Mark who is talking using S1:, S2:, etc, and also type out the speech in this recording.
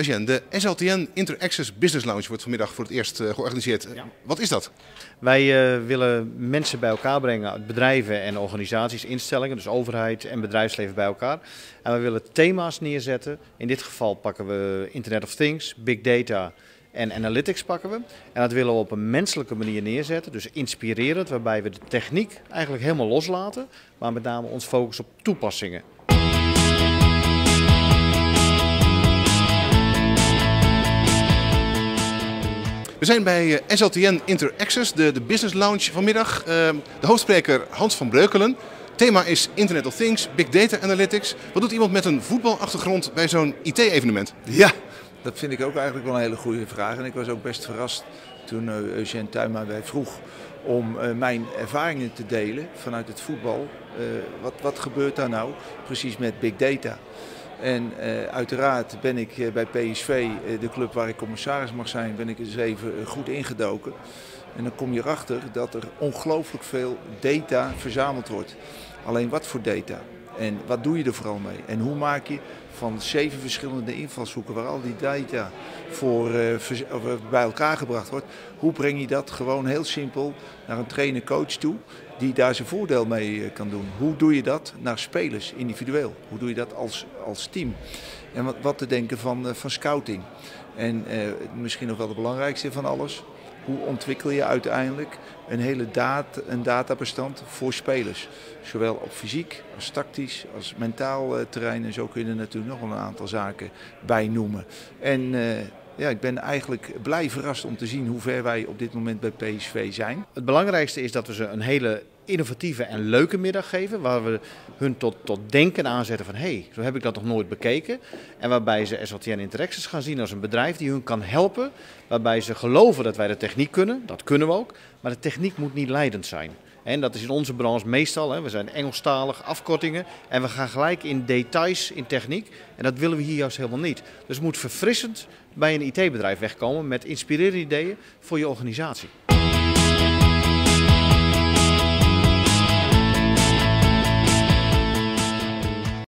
S1: Eugène, de SLTN Interaccess Business Lounge wordt vanmiddag voor het eerst georganiseerd.
S2: Ja.
S1: Wat is dat?
S2: Wij willen mensen bij elkaar brengen, bedrijven en organisaties, instellingen, dus overheid en bedrijfsleven bij elkaar. En we willen thema's neerzetten. In dit geval pakken we Internet of Things, Big Data en Analytics pakken we. En dat willen we op een menselijke manier neerzetten, dus inspirerend, waarbij we de techniek eigenlijk helemaal loslaten, maar met name ons focus op toepassingen.
S1: We zijn bij SLTN Interaccess, de Business Lounge vanmiddag. De hoofdspreker Hans van Breukelen. Het thema is Internet of Things, Big Data Analytics. Wat doet iemand met een voetbalachtergrond bij zo'n IT-evenement?
S3: Ja, dat vind ik ook eigenlijk wel een hele goede vraag. En ik was ook best verrast toen Eugène Tuinma mij vroeg om mijn ervaringen te delen vanuit het voetbal. Wat gebeurt daar nou precies met Big Data? En uiteraard ben ik bij PSV, de club waar ik commissaris mag zijn, ben ik eens even goed ingedoken. En dan kom je erachter dat er ongelooflijk veel data verzameld wordt. Alleen wat voor data? En wat doe je er vooral mee? En hoe maak je van 7 verschillende invalshoeken waar al die data bij elkaar gebracht wordt, hoe breng je dat gewoon heel simpel naar een trainer-coach toe die daar zijn voordeel mee kan doen? Hoe doe je dat naar spelers individueel? Hoe doe je dat als team? En wat te denken van scouting? En misschien nog wel het belangrijkste van alles, hoe ontwikkel je uiteindelijk een hele databestand voor spelers? Zowel op fysiek als tactisch als mentaal terrein. En zo kun je er natuurlijk nog wel een aantal zaken bij noemen. En ik ben eigenlijk blij verrast om te zien hoe ver wij op dit moment bij PSV zijn.
S2: Het belangrijkste is dat we ze een hele innovatieve en leuke middag geven, waar we hun tot denken aanzetten van hé, zo heb ik dat nog nooit bekeken. En waarbij ze SLTN Interaccess gaan zien als een bedrijf die hun kan helpen, waarbij ze geloven dat wij de techniek kunnen, dat kunnen we ook, maar de techniek moet niet leidend zijn. En dat is in onze branche meestal, we zijn Engelstalig, afkortingen en we gaan gelijk in details in techniek en dat willen we hier juist helemaal niet. Dus het moet verfrissend bij een IT-bedrijf wegkomen met inspirerende ideeën voor je organisatie.